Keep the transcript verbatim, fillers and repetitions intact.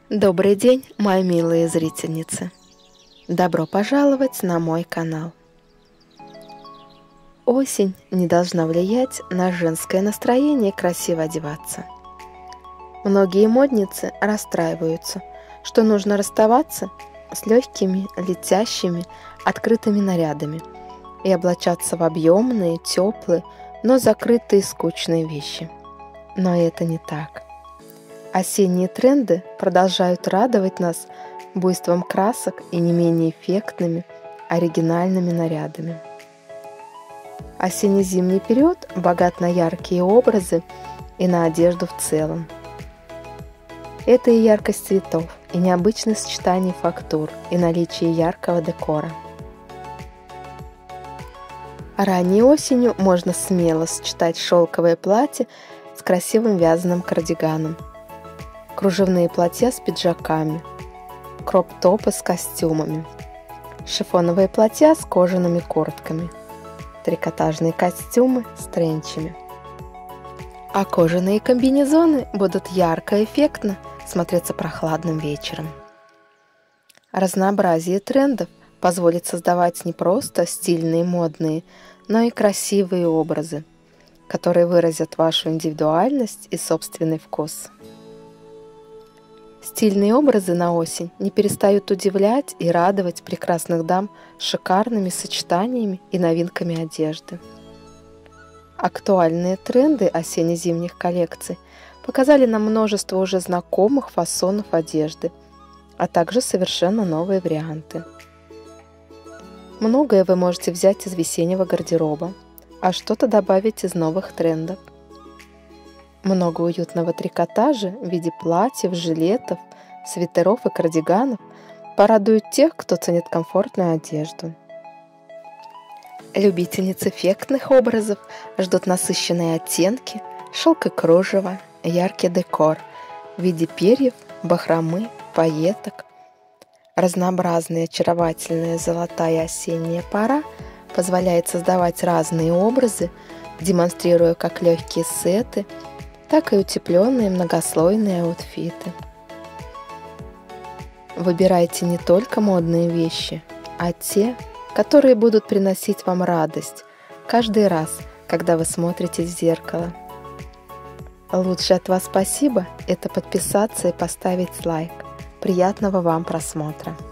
Добрый день, мои милые зрительницы! Добро пожаловать на мой канал. Осень не должна влиять на женское настроение красиво одеваться. Многие модницы расстраиваются, что нужно расставаться с легкими, летящими, открытыми нарядами и облачаться в объемные, теплые, но закрытые скучные вещи. Но это не так. Осенние тренды продолжают радовать нас буйством красок и не менее эффектными, оригинальными нарядами. Осенне-зимний период богат на яркие образы и на одежду в целом. Это и яркость цветов, и необычное сочетание фактур, и наличие яркого декора. Ранней осенью можно смело сочетать шелковое платье с красивым вязаным кардиганом, кружевные платья с пиджаками, кроп-топы с костюмами, шифоновые платья с кожаными куртками, трикотажные костюмы с тренчами. А кожаные комбинезоны будут ярко и эффектно смотреться прохладным вечером. Разнообразие трендов позволит создавать не просто стильные, модные, но и красивые образы, которые выразят вашу индивидуальность и собственный вкус. Стильные образы на осень не перестают удивлять и радовать прекрасных дам шикарными сочетаниями и новинками одежды. Актуальные тренды осенне-зимних коллекций показали нам множество уже знакомых фасонов одежды, а также совершенно новые варианты. Многое вы можете взять из весеннего гардероба, а что-то добавить из новых трендов. Много уютного трикотажа в виде платьев, жилетов, свитеров и кардиганов порадует тех, кто ценит комфортную одежду. Любительниц эффектных образов ждут насыщенные оттенки, шелк и кружево, яркий декор в виде перьев, бахромы, пайеток. Разнообразная очаровательная золотая осенняя пора позволяет создавать разные образы, демонстрируя как легкие сеты, так и утепленные многослойные аутфиты. Выбирайте не только модные вещи, а те, которые будут приносить вам радость каждый раз, когда вы смотрите в зеркало. Лучшее от вас спасибо – это подписаться и поставить лайк. Приятного вам просмотра!